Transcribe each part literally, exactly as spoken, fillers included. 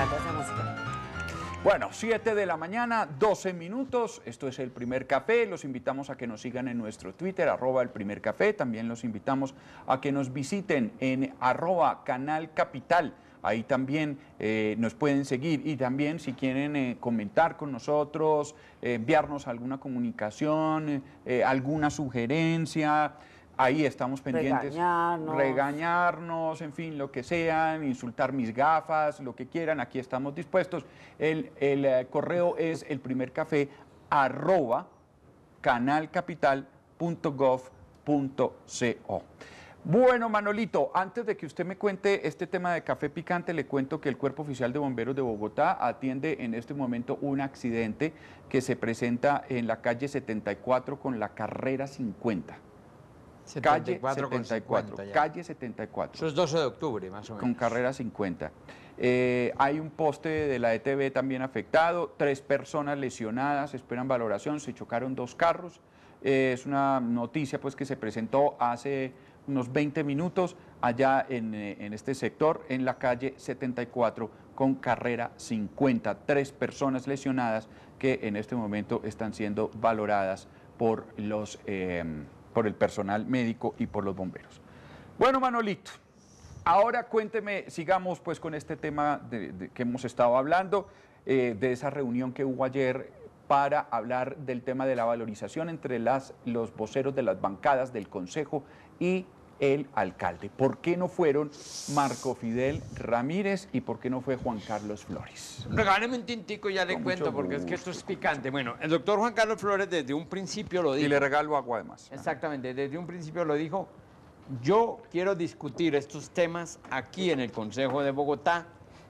encanta esa música. Bueno, siete de la mañana, doce minutos, esto es El Primer Café, los invitamos a que nos sigan en nuestro Twitter, arroba El Primer Café, también los invitamos a que nos visiten en arroba Canal Capital, ahí también eh, nos pueden seguir y también si quieren eh, comentar con nosotros, eh, enviarnos alguna comunicación, eh, alguna sugerencia. Ahí estamos pendientes. Regañarnos. Regañarnos, en fin, lo que sean, insultar mis gafas, lo que quieran, aquí estamos dispuestos. El, el eh, correo es elprimercafé arroba canalcapital punto gov punto co. Bueno, Manolito, antes de que usted me cuente este tema de café picante, le cuento que el Cuerpo Oficial de Bomberos de Bogotá atiende en este momento un accidente que se presenta en la calle setenta y cuatro con la carrera cincuenta. Calle setenta y cuatro, calle setenta y cuatro. Eso es doce de octubre, más o menos. Con carrera cincuenta. Eh, hay un poste de la E T V también afectado, tres personas lesionadas, esperan valoración, se chocaron dos carros. Eh, es una noticia pues que se presentó hace unos veinte minutos allá en, en este sector, en la calle setenta y cuatro con carrera cincuenta. Tres personas lesionadas que en este momento están siendo valoradas por los... Eh, por el personal médico y por los bomberos. Bueno, Manolito, ahora cuénteme, sigamos pues con este tema de, de, que hemos estado hablando, eh, de esa reunión que hubo ayer para hablar del tema de la valorización entre las, los voceros de las bancadas del Consejo y el alcalde. ¿Por qué no fueron Marco Fidel Ramírez y por qué no fue Juan Carlos Flores? Regáleme un tintico y ya le Con cuento, mucho porque es que gusto, esto es picante. Bueno, el doctor Juan Carlos Flores desde un principio lo dijo. Y le regalo agua además. Exactamente, desde un principio lo dijo. Yo quiero discutir estos temas aquí en el Consejo de Bogotá,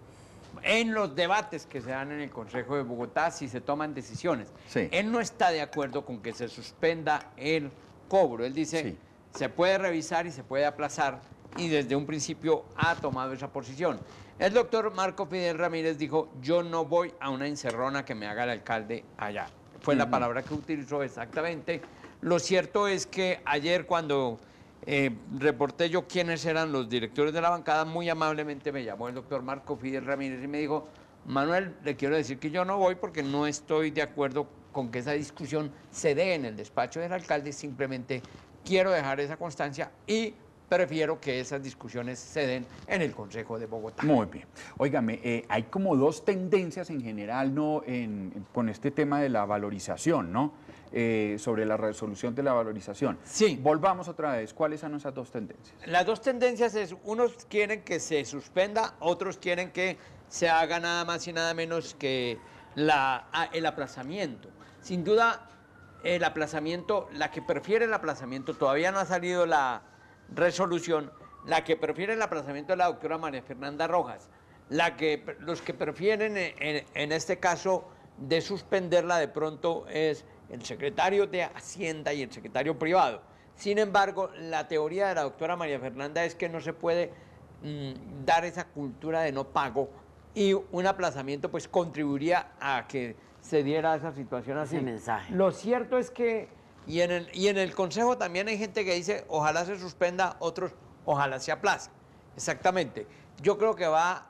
en los debates que se dan en el Consejo de Bogotá, si se toman decisiones. Sí. Él no está de acuerdo con que se suspenda el cobro. Él dice... Sí. Se puede revisar y se puede aplazar y desde un principio ha tomado esa posición. El doctor Marco Fidel Ramírez dijo, yo no voy a una encerrona que me haga el alcalde allá. Fue uh-huh. la palabra que utilizó exactamente. Lo cierto es que ayer cuando eh, reporté yo quiénes eran los directores de la bancada, muy amablemente me llamó el doctor Marco Fidel Ramírez y me dijo, Manuel, le quiero decir que yo no voy porque no estoy de acuerdo con que esa discusión se dé en el despacho del alcalde, simplemente... Quiero dejar esa constancia y prefiero que esas discusiones se den en el Consejo de Bogotá. Muy bien. Óigame, eh, hay como dos tendencias en general, ¿no? En, en, con este tema de la valorización, ¿no? Eh, sobre la resolución de la valorización. Sí. Volvamos otra vez. ¿Cuáles son esas dos tendencias? Las dos tendencias es, unos quieren que se suspenda, otros quieren que se haga nada más y nada menos que la, el aplazamiento. Sin duda... el aplazamiento, la que prefiere el aplazamiento, todavía no ha salido la resolución, la que prefiere el aplazamiento es la doctora María Fernanda Rojas, la que, los que prefieren en, en este caso de suspenderla de pronto es el secretario de Hacienda y el secretario privado. Sin embargo, la teoría de la doctora María Fernanda es que no se puede mmm, dar esa cultura de no pago y un aplazamiento pues contribuiría a que se diera esa situación así. Ese mensaje. Lo cierto es que, y en, el, y en el Consejo también hay gente que dice, ojalá se suspenda, otros, ojalá se aplace. Exactamente. Yo creo que va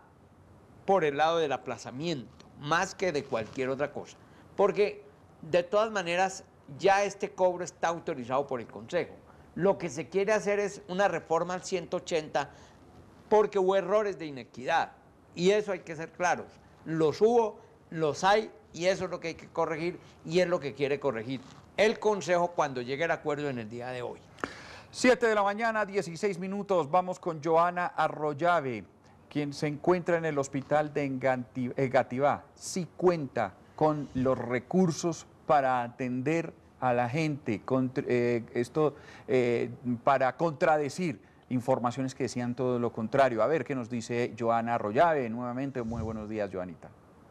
por el lado del aplazamiento, más que de cualquier otra cosa. Porque, de todas maneras, ya este cobro está autorizado por el Consejo. Lo que se quiere hacer es una reforma al ciento ochenta porque hubo errores de inequidad. Y eso hay que ser claros. Los hubo, los hay, y eso es lo que hay que corregir y es lo que quiere corregir el Consejo cuando llegue el acuerdo en el día de hoy. siete de la mañana, dieciséis minutos, vamos con Joana Arroyave, quien se encuentra en el hospital de Engativá. Sí cuenta con los recursos para atender a la gente, con, eh, esto eh, para contradecir informaciones que decían todo lo contrario. A ver qué nos dice Joana Arroyave. Nuevamente, muy buenos días, Joanita.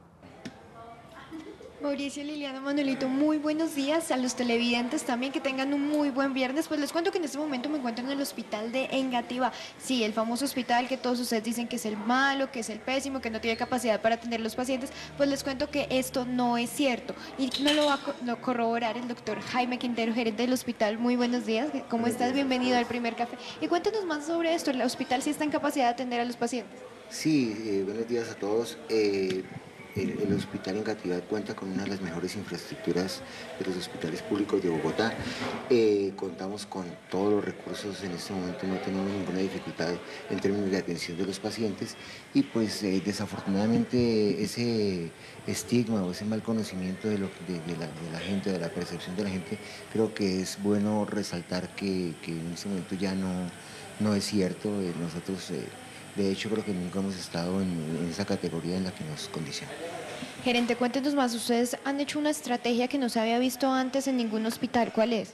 Mauricio, Liliana, Manuelito, muy buenos días a los televidentes también, que tengan un muy buen viernes. Pues les cuento que en este momento me encuentro en el hospital de Engativá, sí, el famoso hospital que todos ustedes dicen que es el malo, que es el pésimo, que no tiene capacidad para atender a los pacientes. Pues les cuento que esto no es cierto y no lo va a corroborar el doctor Jaime Quintero, gerente del hospital. Muy buenos días, ¿cómo estás? Bienvenido al Primer Café. Y cuéntanos más sobre esto, ¿el hospital sí está en capacidad de atender a los pacientes? Sí, eh, buenos días a todos. Eh, el, el Hospital Engativá cuenta con una de las mejores infraestructuras de los hospitales públicos de Bogotá. Eh, contamos con todos los recursos, en este momento no tenemos ninguna dificultad en términos de atención de los pacientes y pues eh, desafortunadamente ese estigma o ese mal conocimiento de, lo, de, de, la, de la gente, de la percepción de la gente, creo que es bueno resaltar que, que en este momento ya no, no es cierto. Eh, nosotros... Eh, De hecho, creo que nunca hemos estado en, en esa categoría en la que nos condiciona. Gerente, cuéntenos más, ustedes han hecho una estrategia que no se había visto antes en ningún hospital, ¿cuál es?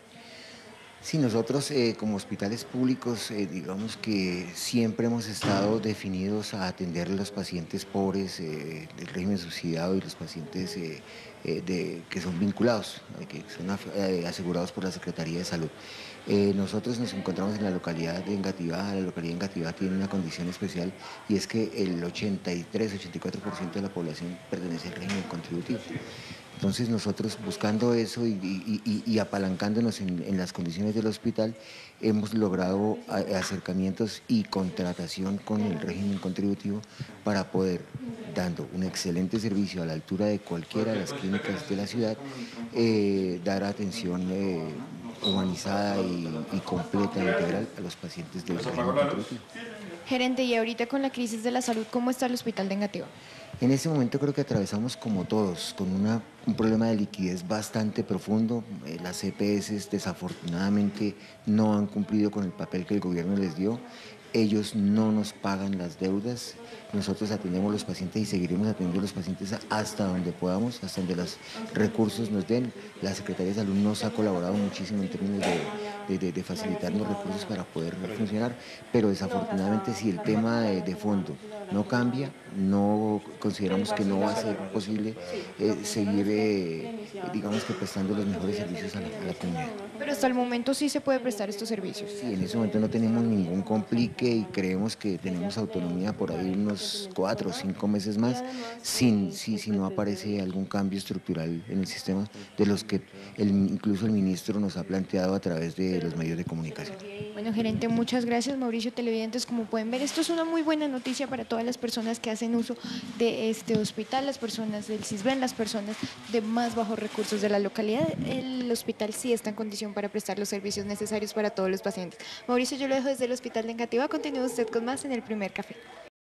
Sí, nosotros eh, como hospitales públicos, eh, digamos que siempre hemos estado definidos a atender a los pacientes pobres eh, del régimen subsidiado y los pacientes eh, eh, de, que son vinculados, eh, que son eh, asegurados por la Secretaría de Salud. Eh, nosotros nos encontramos en la localidad de Engativá. La localidad de Engativá tiene una condición especial y es que el ochenta y tres, ochenta y cuatro por ciento de la población pertenece al régimen contributivo. Entonces nosotros buscando eso y, y, y, y apalancándonos en, en las condiciones del hospital, hemos logrado acercamientos y contratación con el régimen contributivo para poder, dando un excelente servicio a la altura de cualquiera de las clínicas de la ciudad, eh, dar atención eh, humanizada y, y completa e integral a los pacientes del régimen contributivo. Gerente, y ahorita con la crisis de la salud, ¿cómo está el hospital de Engativá? En este momento creo que atravesamos como todos, con una, un problema de liquidez bastante profundo. Eh, las E P S desafortunadamente no han cumplido con el papel que el gobierno les dio. Ellos no nos pagan las deudas. Nosotros atendemos a los pacientes y seguiremos atendiendo a los pacientes hasta donde podamos, hasta donde los recursos nos den. La Secretaría de Salud nos ha colaborado muchísimo en términos de, de, de, de facilitarnos recursos para poder funcionar, pero desafortunadamente si el tema de, de fondo no cambia, no consideramos que no va a ser posible eh, seguir, eh, digamos que prestando los mejores servicios a la, a la comunidad. Pero hasta el momento sí se puede prestar estos servicios. Sí, en ese momento no tenemos ningún complique y creemos que tenemos autonomía por ahí unos cuatro o cinco meses más, sin, si, si no aparece algún cambio estructural en el sistema, de los que el, incluso el ministro nos ha planteado a través de los medios de comunicación. Bueno, gerente, muchas gracias. Mauricio, televidentes, como pueden ver, esto es una muy buena noticia para todas las personas que hacen uso de este hospital, las personas del CISBEN, las personas de más bajos recursos de la localidad. El hospital sí está en condición para prestar los servicios necesarios para todos los pacientes. Mauricio, yo lo dejo desde el Hospital de Engativá. Continúe usted con más en El Primer Café.